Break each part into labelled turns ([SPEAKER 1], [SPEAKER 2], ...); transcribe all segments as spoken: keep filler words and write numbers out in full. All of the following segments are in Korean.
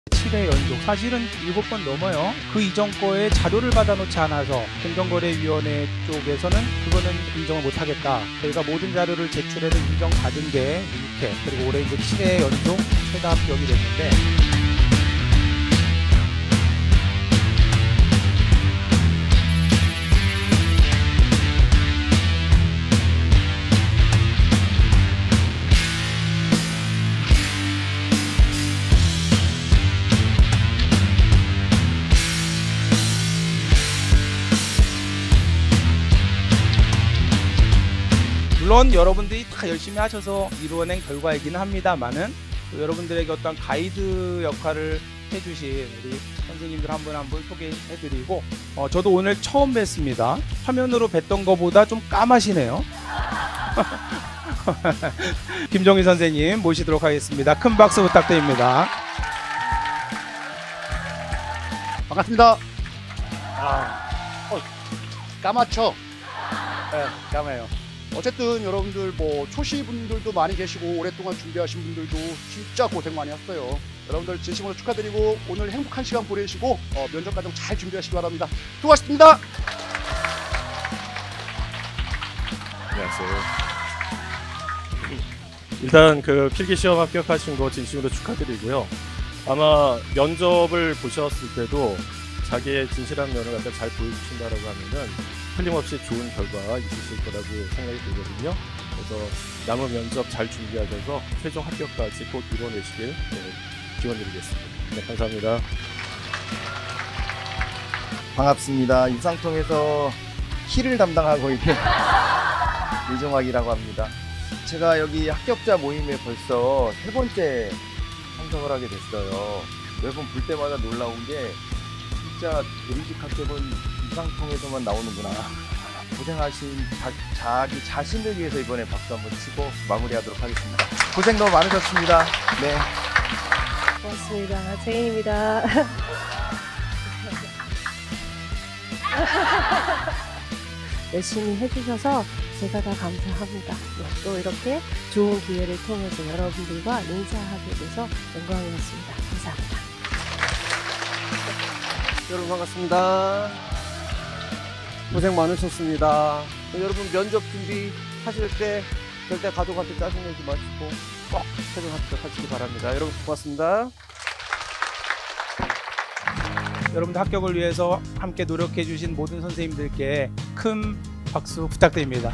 [SPEAKER 1] 칠 회 연속, 사실은 일곱 번 넘어요. 그 이전 거에 자료를 받아놓지 않아서 공정거래위원회 쪽에서는 그거는 인정을 못하겠다. 저희가 모든 자료를 제출해서 인정받은 게 육 회, 그리고 올해 이제 칠 회 연속 최다 합격이 됐는데, 물론 여러분들이 다 열심히 하셔서 이루어낸 결과이기는 합니다만은 여러분들에게 어떤 가이드 역할을 해주신 우리 선생님들 한 분 한 분 소개해드리고, 어, 저도 오늘 처음 뵀습니다. 화면으로 뵀던 것보다 좀 까마시네요. 김종희 선생님 모시도록 하겠습니다. 큰 박수 부탁드립니다.
[SPEAKER 2] 반갑습니다. 아, 어, 까맣죠? 네, 까매요. 어쨌든 여러분들 뭐 초시분들도 많이 계시고 오랫동안 준비하신 분들도 진짜 고생 많이 했어요. 여러분들 진심으로 축하드리고 오늘 행복한 시간 보내시고 어, 면접 과정 잘 준비하시기 바랍니다. 수고하셨습니다.
[SPEAKER 3] 안녕하세요. 일단 그 필기 시험 합격하신 거 진심으로 축하드리고요. 아마 면접을 보셨을 때도 자기의 진실한 면을 갖다 잘 보여주신다라고 하면은 틀림없이 좋은 결과 있으실 거라고 생각이 들거든요. 그래서 남은 면접 잘 준비하셔서 최종 합격까지 꼭 이뤄내시길 네, 기원드리겠습니다. 네, 감사합니다.
[SPEAKER 4] 반갑습니다. 유상통에서 키를 담당하고 있는 이종학이라고 합니다. 제가 여기 합격자 모임에 벌써 세 번째 참석을 하게 됐어요. 매번 볼 때마다 놀라운 게 진짜 대리직 합격은 유상통에서만 나오는구나. 고생하신 자, 자기 자신을 위해서 이번에 박수 한번 치고 마무리하도록 하겠습니다. 고생 너무 많으셨습니다. 네.
[SPEAKER 5] 고맙습니다. 제인입니다. 열심히 해주셔서 제가 다 감사합니다. 네, 또 이렇게 좋은 기회를 통해서 여러분들과 인사하게 돼서 영광이었습니다. 감사합니다.
[SPEAKER 6] 여러분 반갑습니다. 고생 많으셨습니다. 여러분 면접 준비 하실 때 절대 가족한테 짜증내지 마시고 꼭 최종 합격하시기 바랍니다. 여러분 고맙습니다.
[SPEAKER 1] 여러분들 합격을 위해서 함께 노력해 주신 모든 선생님들께 큰 박수 부탁드립니다.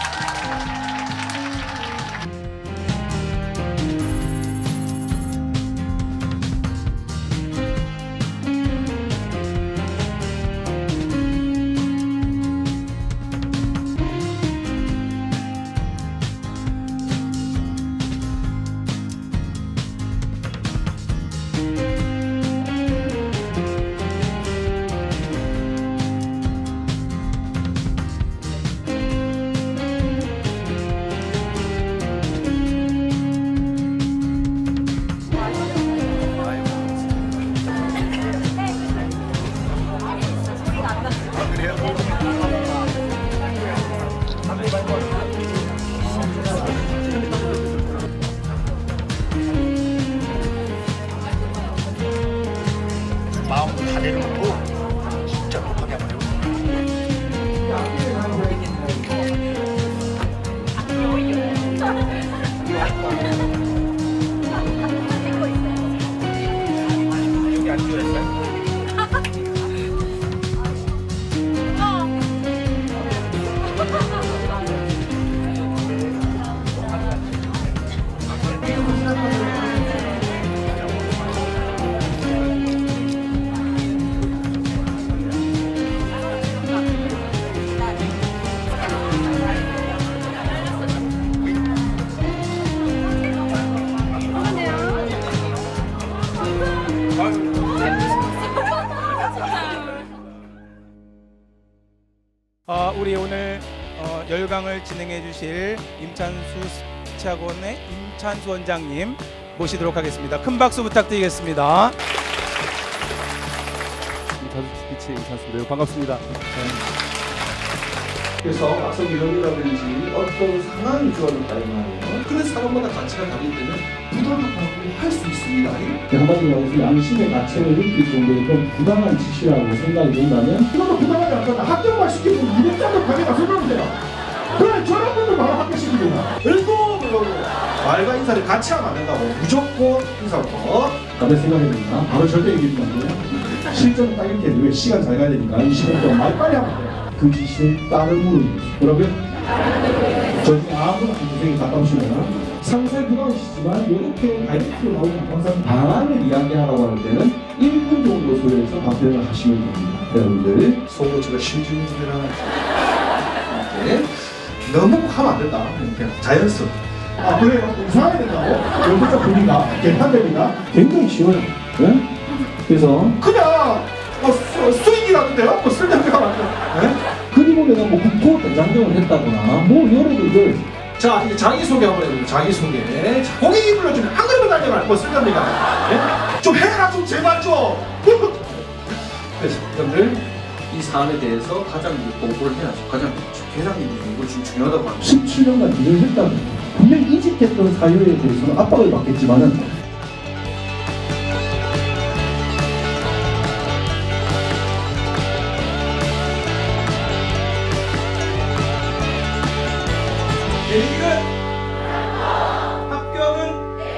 [SPEAKER 2] 마음 다 내려놓고 진짜 못하게 한번
[SPEAKER 1] 여기 안 좋아했어요? 어, 우리 오늘 어, 열강을 진행해 주실 임찬수 스포츠학원의 임찬수 원장님 모시도록 하겠습니다. 큰 박수 부탁드리겠습니다.
[SPEAKER 6] 임찬수 스피치 임찬수인데요. 반갑습니다. 네.
[SPEAKER 7] 그래서 악성 기록이라든지 어떤 상황이 주어졌다 이 말이에요. 그런 사람마다 가치가 다르기 때문에 부담을 받고 할 수 있습니다.
[SPEAKER 8] 한마디로 말해서 양심의 가책을 느낄 정도의 그런 부당한 지시라고 생각이 된다면
[SPEAKER 7] 이것도 부당하지 않거나 합격만 시키고 이백장도 가게 가서 그러면 돼요. 그래 저런 분들 바로 합격시킵니다. 그리고 말과 인사를 같이 하면 안 된다고. 무조건 인사부터.
[SPEAKER 8] 다들 생각해보니까 바로 절대 얘기하지 말고요. 실전 딱 이렇게 왜 시간 잘 가야 되니까 이 시간 동안 말 빨리 하면 돼요. 그 지시를 따르는 거죠. 그러면 저 중에 아무나 선생님이 갔다 오시면 상세 부담이시지만 이렇게 다이렉트로 나오는 항상 방안을 이야기하라고 할 때는 일 분 정도 소요해서 답변을 하시면 됩니다. 여러분들
[SPEAKER 7] 속으로 제가 심중들이랑 이렇게 너무 하면 안 된다. 이렇게 자연스럽게. 아 그래요? 이상하게 된다고?
[SPEAKER 8] 연구자 분위기가 개판됩니다. 굉장히 쉬워요. 네? 그래서
[SPEAKER 7] 그냥 뭐 수, 수익이라는데요? 뭐 쓸데없게 하면 안 돼요. 네?
[SPEAKER 8] 그리고 내가 뭐 국토 대장정을 했다거나 뭐 여러분들
[SPEAKER 7] 자 이제 자기소개 한번 해보죠. 자기소개. 자, 고객이 불러주면 안 그러면 달지 말고 쓸데없니까? 네? 좀 해라 좀 제발 좀. 그래서 여러분들 이 사안에 대해서 가장 보고를 해야죠. 가장 회장님이 이거 좀 중요하다고 합니다.
[SPEAKER 8] 십칠 년간 일을 했다면 분명히 이직했던 사유에 대해서는 압박을 받겠지만은
[SPEAKER 1] 내리기는 합격은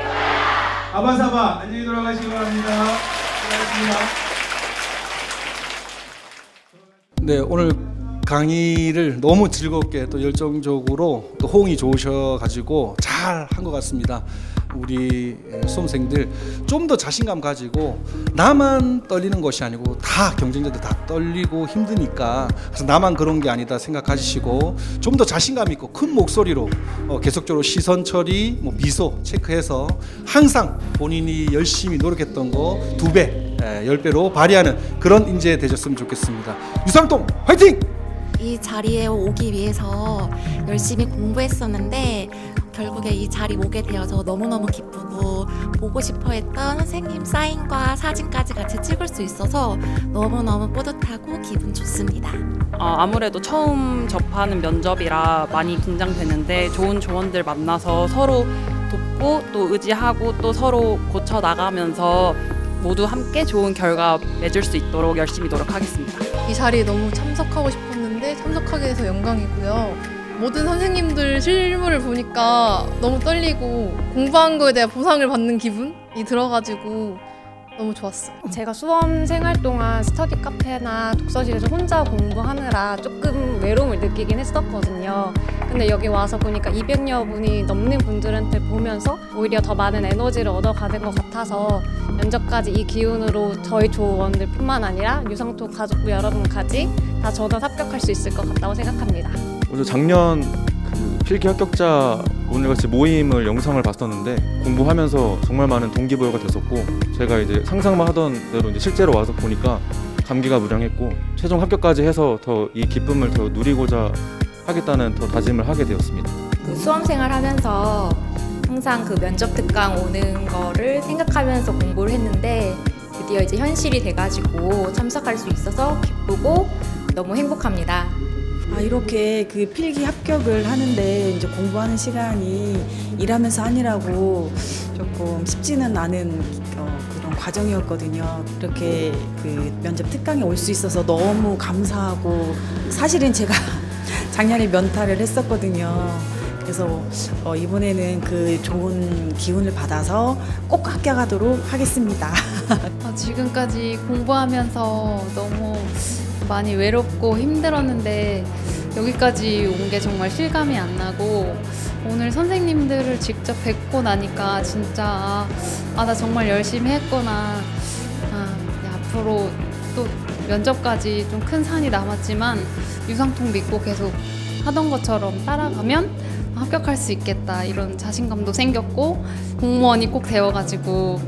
[SPEAKER 1] 아바사바 안녕히 돌아가시기 바랍니다. 수고하셨습니다.
[SPEAKER 9] 네, 오늘 강의를 너무 즐겁게 또 열정적으로 또 호응이 좋으셔가지고 잘 한 것 같습니다. 우리 수험생들 좀 더 자신감 가지고 나만 떨리는 것이 아니고 다 경쟁자들 다 떨리고 힘드니까 그래서 나만 그런 게 아니다 생각하시고 좀 더 자신감 있고 큰 목소리로 어 계속적으로 시선 처리, 뭐 미소 체크해서 항상 본인이 열심히 노력했던 거 두 배, 열 배로 발휘하는 그런 인재 되셨으면 좋겠습니다. 유상통 화이팅!
[SPEAKER 10] 이 자리에 오기 위해서 열심히 공부했었는데 결국에 이 자리 오게 되어서 너무너무 기쁘고 보고 싶어 했던 선생님 사인과 사진까지 같이 찍을 수 있어서 너무너무 뿌듯하고 기분 좋습니다.
[SPEAKER 11] 어, 아무래도 처음 접하는 면접이라 많이 긴장되는데 좋은 조원들 만나서 서로 돕고 또 의지하고 또 서로 고쳐 나가면서 모두 함께 좋은 결과 맺을 수 있도록 열심히 노력하겠습니다.
[SPEAKER 12] 이 자리에 너무 참석하고 싶었는데 참석하게 돼서 영광이고요. 모든 선생님들 실물을 보니까 너무 떨리고 공부한 거에 대한 보상을 받는 기분이 들어가지고 너무 좋았어요.
[SPEAKER 13] 제가 수험 생활 동안 스터디 카페나 독서실에서 혼자 공부하느라 조금 외로움을 느끼긴 했었거든요. 근데 여기 와서 보니까 이백여 분이 넘는 분들한테 보면서 오히려 더 많은 에너지를 얻어가는 것 같아서 면접까지 이 기운으로 저희 조원들 뿐만 아니라 유상통 가족부 여러분까지 다 전원 합격할 수 있을 것 같다고 생각합니다.
[SPEAKER 14] 먼저 작년 그 필기 합격자 오늘같이 모임을 영상을 봤었는데 공부하면서 정말 많은 동기부여가 됐었고 제가 이제 상상만 하던 대로 이제 실제로 와서 보니까 감기가 무량했고 최종 합격까지 해서 더 이 기쁨을 더 누리고자 하겠다는 더 다짐을 하게 되었습니다.
[SPEAKER 15] 그 수험생활 하면서 항상 그 면접 특강 오는 거를 생각하면서 공부를 했는데 드디어 이제 현실이 돼가지고 참석할 수 있어서 기쁘고 너무 행복합니다.
[SPEAKER 16] 아, 이렇게 그 필기 합격을 하는데 이제 공부하는 시간이 일하면서 하느라고 조금 쉽지는 않은 어, 그런 과정이었거든요. 이렇게 그 면접 특강에 올 수 있어서 너무 감사하고 사실은 제가 작년에 면탈을 했었거든요. 그래서 어, 이번에는 그 좋은 기운을 받아서 꼭 합격하도록 하겠습니다.
[SPEAKER 17] 아, 지금까지 공부하면서 너무 많이 외롭고 힘들었는데 여기까지 온 게 정말 실감이 안 나고 오늘 선생님들을 직접 뵙고 나니까 진짜 아, 아, 나 정말 열심히 했구나. 아, 네, 앞으로 또 면접까지 좀 큰 산이 남았지만 유상통 믿고 계속 하던 것처럼 따라가면 합격할 수 있겠다 이런 자신감도 생겼고 공무원이 꼭 되어가지고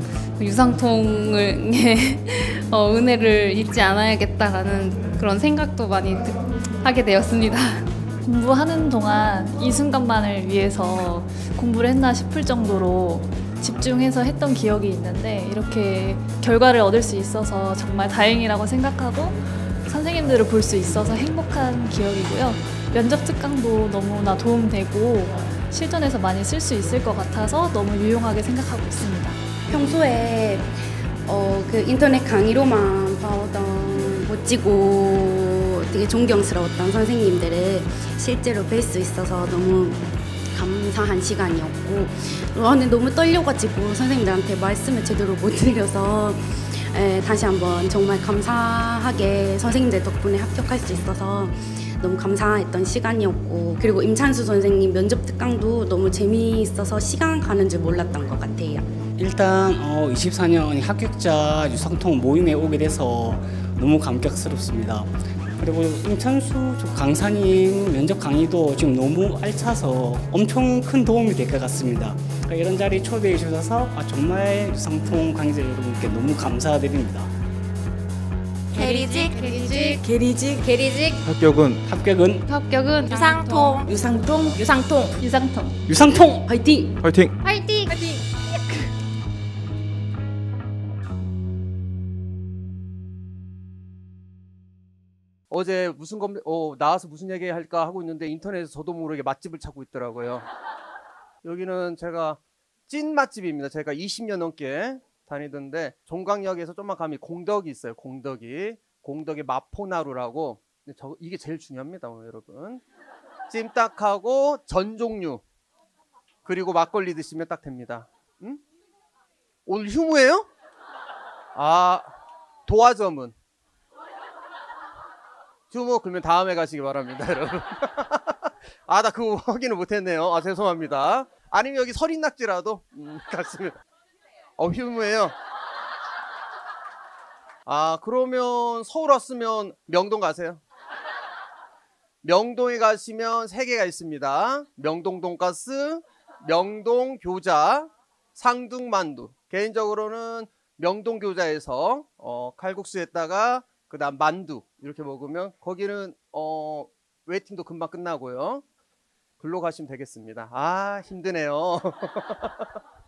[SPEAKER 17] 유상통을 어, 은혜를 잊지 않아야겠다라는 그런 생각도 많이 하게 되었습니다.
[SPEAKER 18] 공부하는 동안 이 순간만을 위해서 공부를 했나 싶을 정도로 집중해서 했던 기억이 있는데 이렇게 결과를 얻을 수 있어서 정말 다행이라고 생각하고 선생님들을 볼 수 있어서 행복한 기억이고요. 면접 특강도 너무나 도움되고 실전에서 많이 쓸 수 있을 것 같아서 너무 유용하게 생각하고 있습니다.
[SPEAKER 19] 평소에 어, 그 인터넷 강의로만 봐오던 멋지고 되게 존경스러웠던 선생님들을 실제로 뵐 수 있어서 너무 감사한 시간이었고, 저는 너무 떨려가지고 선생님들한테 말씀을 제대로 못 드려서 에, 다시 한번 정말 감사하게 선생님들 덕분에 합격할 수 있어서 너무 감사했던 시간이었고, 그리고 임찬수 선생님 면접 특강도 너무 재미있어서 시간 가는 줄 몰랐던 것 같아요.
[SPEAKER 20] 일단 어, 이십사 년 합격자 유상통 모임에 오게 돼서 너무 감격스럽습니다. 그리고 임찬수 강사님 면접 강의도 지금 너무 알차서 엄청 큰 도움이 될 것 같습니다. 그러니까 이런 자리 초대해 주셔서 아, 정말 유상통 강의자 여러분께 너무 감사드립니다.
[SPEAKER 10] 게리직
[SPEAKER 19] 게리직
[SPEAKER 16] 게리직
[SPEAKER 15] 게리직
[SPEAKER 14] 합격은
[SPEAKER 20] 합격은
[SPEAKER 17] 합격은
[SPEAKER 10] 유상통
[SPEAKER 19] 유상통
[SPEAKER 15] 유상통
[SPEAKER 17] 유상통
[SPEAKER 20] 유상통
[SPEAKER 19] 화이팅!
[SPEAKER 14] 화이팅!
[SPEAKER 15] 화이팅!
[SPEAKER 19] 화이팅!
[SPEAKER 6] 어제 무슨 검, 어, 나와서 무슨 얘기 할까 하고 있는데 인터넷에서 저도 모르게 맛집을 찾고 있더라고요. 여기는 제가 찐 맛집입니다. 제가 이십 년 넘게 다니던데 종강역에서 좀만 가면 공덕이 있어요. 공덕이. 공덕의 마포나루라고. 근데 저, 이게 제일 중요합니다, 여러분. 찜닭하고 전 종류. 그리고 막걸리 드시면 딱 됩니다. 응? 오늘 휴무예요? 아, 도화점은? 휴무 그러면 다음에 가시기 바랍니다, 여러분. 아, 나 그거 확인을 못했네요. 아, 죄송합니다. 아니면 여기 설인낙지라도 음, 갔습니다. 어, 휴무예요. 아, 그러면 서울 왔으면 명동 가세요. 명동에 가시면 세 개가 있습니다. 명동 돈가스, 명동 교자, 상둥 만두. 개인적으로는 명동 교자에서 어, 칼국수에다가 그 다음 만두 이렇게 먹으면 거기는 어, 웨이팅도 금방 끝나고요. 글로 가시면 되겠습니다. 아, 힘드네요.